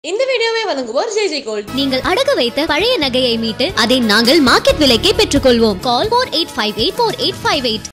இந்த வீடியோவை வழங்குவோர் ஜெய்ஜெய் கோல்ட். நீங்கள் அடகு வைத்த பழைய நகையை மீட்டு அதை நாங்கள் மார்க்கெட் விலைக்கே பெற்றுக்கொள்வோம். கால் 48584858.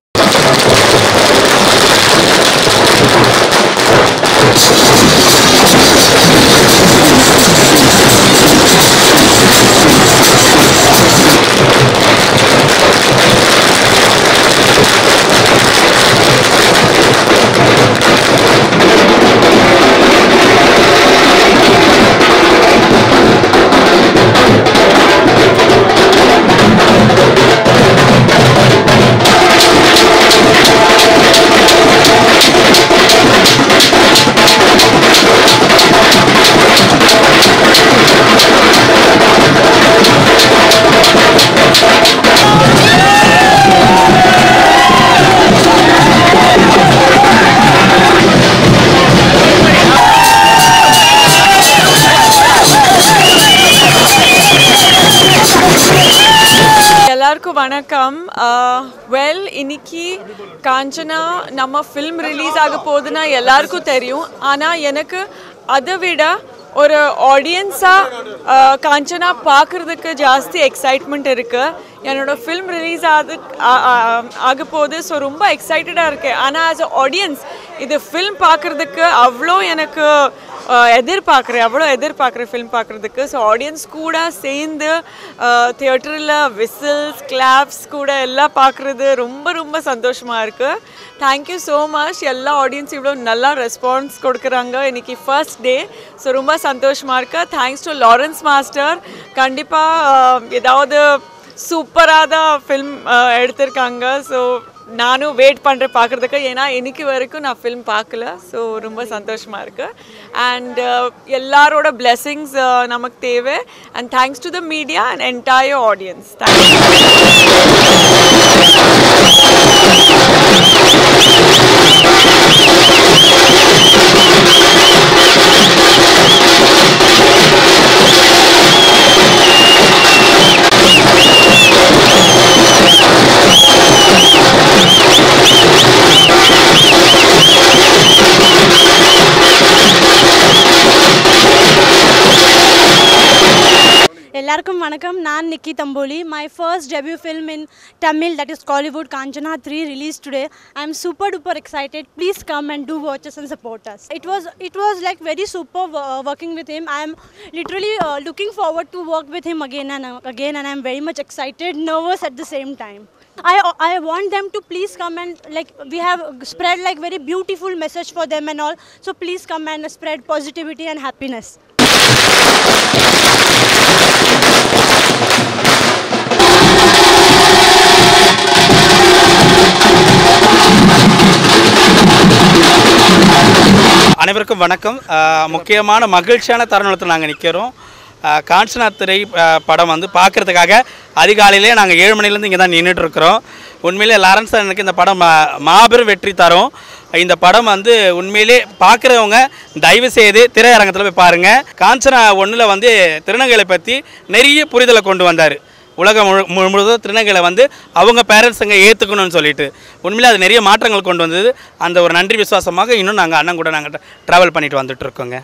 எல்லாருக்கும் வணக்கம். இன்னைக்கு காஞ்சனா நம்ம ஃபில்ம் ரிலீஸ் ஆக போகுதுன்னா எல்லாருக்கும் தெரியும். ஆனால் எனக்கு அதை விட ஒரு ஆடியன்ஸாக காஞ்சனா பார்க்குறதுக்கு ஜாஸ்தி எக்ஸைட்மெண்ட் இருக்குது. என்னோடய ஃபில்ம் ரிலீஸ் ஆக போகுது. ஸோ ரொம்ப எக்ஸைட்டடாக இருக்கேன். ஆனால் ஆஸ் அ ஆடியன்ஸ் இது ஃபில்ம் பார்க்குறதுக்கு அவ்வளோ எனக்கு எதிர்பார்க்குறேன் ஃபில்ம் பார்க்குறதுக்கு. ஸோ ஆடியன்ஸ் கூட சேர்ந்து தியேட்டரில் விசில்ஸ் கிளாப்ஸ் கூட எல்லாம் பார்க்குறது ரொம்ப ரொம்ப சந்தோஷமாக இருக்குது. Thank you so much. எல்லா ஆடியன்ஸ் இவ்வளோ நல்லா ரெஸ்பான்ஸ் கொடுக்குறாங்க இன்றைக்கி ஃபர்ஸ்ட் டே. ஸோ ரொம்ப சந்தோஷமாக இருக்குது. Thanks to Lawrence master. கண்டிப்பாக ஏதாவது சூப்பராக தான் ஃபில்ம் எடுத்திருக்காங்க. ஸோ நானும் வெயிட் பண்ணுறேன் பார்க்குறதுக்கு. ஏன்னா இன்னைக்கு வரைக்கும் நான் ஃபில்ம் பார்க்கல. ஸோ ரொம்ப சந்தோஷமாக இருக்குது. அண்ட் எல்லாரோட பிளெஸிங்ஸ் நமக்கு தேவை. And thanks to the media and entire audience. எல்லாருக்கும் வணக்கம். நான் நிக்கி தம்போலி. My first debut film in Tamil, that is Kollywood, Kanchana 3, released today. I am super duper excited. Please come and do watch us and support us. It was like very super working with him. I am literally looking forward to work with him again and I am very much excited, nervous at the same time. I want them to please come and like we have spread like very beautiful message for them and all. So please come and spread positivity and happiness. அனைவருக்கும் வணக்கம். முக்கியமான மகிழ்ச்சியான தருணத்தில் நாங்கள் நிற்கிறோம். காஞ்சனா திரை படம் வந்து பார்க்குறதுக்காக அதிகாலையிலே நாங்கள் 7 மணிலேருந்து இங்கே தான் நின்றுட்டுருக்குறோம். உண்மையிலே லாரன்ஸ் எனக்கு இந்த படம் மாபெரும் வெற்றி தரும். இந்த படம் வந்து உண்மையிலே பார்க்குறவங்க தயவு செய்து திரையரங்கத்தில் போய் பாருங்கள். காஞ்சனா 1 வந்து திருநங்கைகளை பற்றி நிறைய புரிதலை கொண்டு வந்தார். உலகம் முழுவதும் திருநங்கைகளை வந்து அவங்க பேரண்ட்ஸுங்க ஏற்றுக்கணும்னு சொல்லிட்டு உண்மையிலே அது நிறைய மாற்றங்கள் கொண்டு வந்தது. அந்த ஒரு நன்றி விசுவாசமாக இன்னும் நாங்கள் அண்ணன் கூட நாங்கள் ட்ராவல் பண்ணிட்டு வந்துட்டு இருக்கோங்க.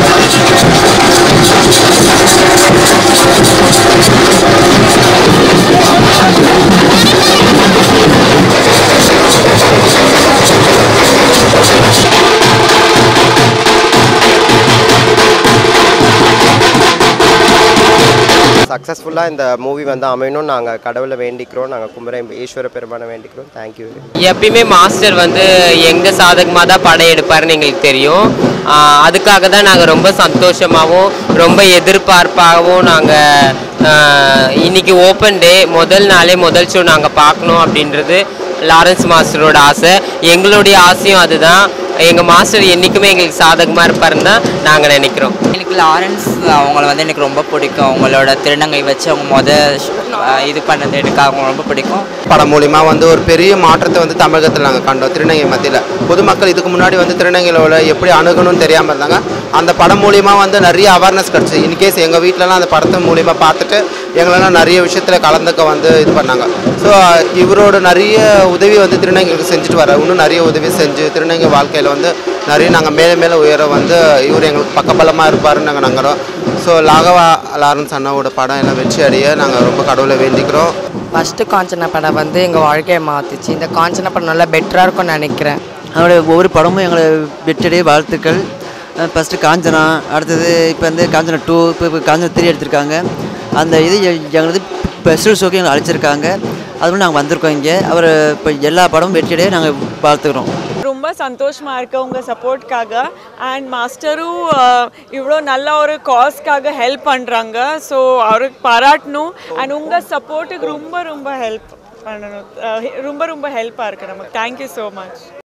சக்ஸஸ்ஃபுல்லாக இந்த மூவி வந்து அமையணும் நாங்கள் கடவுளை வேண்டிக்கிறோம். நாங்கள் குமரன் ஈஸ்வர பெருமானை வேண்டிக்கிறோம். தேங்க்யூ. எப்பயுமே மாஸ்டர் வந்து எங்கள் சாதகமாக தான் படம் எடுப்பாருன்னு எங்களுக்கு தெரியும். அதுக்காக தான் நாங்கள் ரொம்ப சந்தோஷமாகவும் ரொம்ப எதிர்பார்ப்பாகவும் நாங்கள் இன்றைக்கி ஓப்பன் டே முதல் நாளே முதல் ஷோ நாங்கள் பார்க்கணும் அப்படின்றது லாரன்ஸ் மாஸ்டரோட ஆசை. எங்களுடைய ஆசையும் அதுதான். எங்கள் மாஸ்டர் என்றைக்குமே எங்களுக்கு சாதகமாக இருப்பாருன்னு தான் நாங்கள் நினைக்கிறோம். எனக்கு லாரன்ஸ் அவங்கள வந்து எனக்கு ரொம்ப பிடிக்கும். அவங்களோட திருநங்கை வச்சு அவங்க இது பண்ணது எனக்கு அவங்க ரொம்ப பிடிக்கும். படம் மூலிமா வந்து ஒரு பெரிய மாற்றத்தை வந்து தமிழகத்தில் நாங்கள் கண்டோம். திருநங்கை மத்தியில் பொதுமக்கள் இதுக்கு முன்னாடி வந்து திருநங்கைகளோட எப்படி அணுகணும்னு தெரியாமல் இருந்தாங்க. அந்த படம் மூலிமா வந்து நிறைய அவேர்னஸ் கிடச்சி. இன்கேஸ் எங்கள் வீட்டிலலாம் அந்த படத்தை மூலிமா பார்த்துட்டு எங்களெல்லாம் நிறைய விஷயத்தில் கலந்துக்க வந்து இது பண்ணாங்க. ஸோ இவரோட நிறைய உதவி வந்து திருநங்கைகளுக்கு செஞ்சுட்டு வர இன்னும் நிறைய உதவி செஞ்சு திருநங்கை வாழ்க்கையில் வந்து நிறைய நாங்கள் மேலே மேலே உயர வந்து இவர் எங்களுக்கு பக்கபலமாக இருப்பாருன்னு நாங்கள் நம்புகிறோம். ஸோ ராகவா லாரன்ஸ் அண்ணாவோட படம் எல்லாம் வெற்றி அடைய நாங்கள் ரொம்ப கடவுளை வேண்டிக்கிறோம். ஃபஸ்ட்டு காஞ்சனா படம் வந்து எங்கள் வாழ்க்கையை மாற்றிச்சு. இந்த காஞ்சனா படம் நல்லா பெட்டராக இருக்கும்னு நினைக்கிறேன். அதோட ஒவ்வொரு படமும் எங்களை வெற்றியடைய வாழ்த்துக்கள். ஃபஸ்ட்டு காஞ்சனா, அடுத்தது இப்போ வந்து காஞ்சனா 2, இப்போ காஞ்சனா 3 எடுத்திருக்காங்க. அந்த இது எங்களுக்கு ஸ்பெஷல் ஷோக்கு எங்களை அழைச்சிருக்காங்க. அதுவும் நாங்கள் வந்திருக்கோம் இங்கே. அவர் இப்போ எல்லா படமும் வெற்றியடைய நாங்கள் வாழ்த்துக்கிறோம். ரொம்ப சந்தோஷமாக இருக்கு உங்கள் சப்போர்ட்காக. அண்ட் மாஸ்டரும் இவ்வளோ நல்ல ஒரு காஸ்க்காக ஹெல்ப் பண்ணுறாங்க. ஸோ அவருக்கு பாராட்டணும். அண்ட் உங்கள் சப்போர்ட்டுக்கு ரொம்ப ரொம்ப ஹெல்ப் பண்ணணும். ரொம்ப ரொம்ப ஹெல்ப்பாக இருக்குது நமக்கு. Thank you so much.